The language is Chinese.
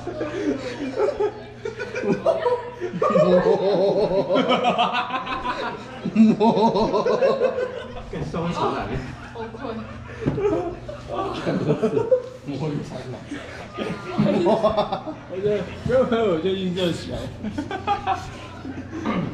更收起来。 好困。 看多次，摸鱼才来。我觉得，然后我就硬热起来。